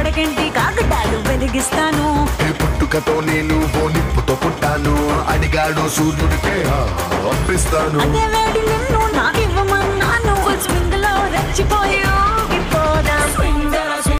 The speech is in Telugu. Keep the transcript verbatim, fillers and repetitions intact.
అడగండి కాకటాలు వెలిగిస్తాను. ఏ పుట్టుకతో నేను ఓ నిప్పుతో పుట్టాను, అడిగాడు సూర్యుడికే అప్పిస్తాను. అదే వేడి నిన్ను